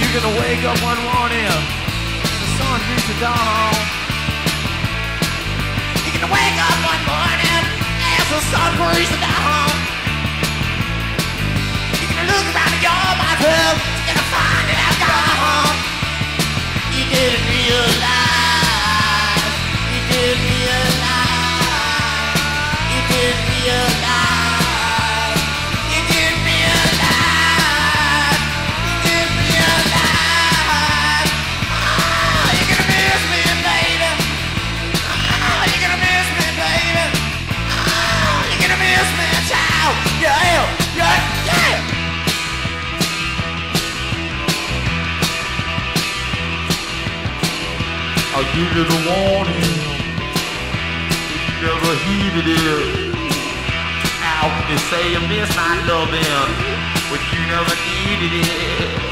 You're gonna wake up one morning, the sun beats you down. You're gonna wake up one morning as the sun breaks you down. You're gonna look around at your myself, you're gonna find that I've gone. You didn't realize, you didn't realize, you didn't realize, you didn't realize, you didn't realize. Oh, you're gonna miss me, baby. Oh, you're gonna miss me, baby. Oh, you're gonna miss me, child. Yeah, yeah, yeah. I'll give you the warning. You never heeded it. How can you say you miss my loving when you never needed it?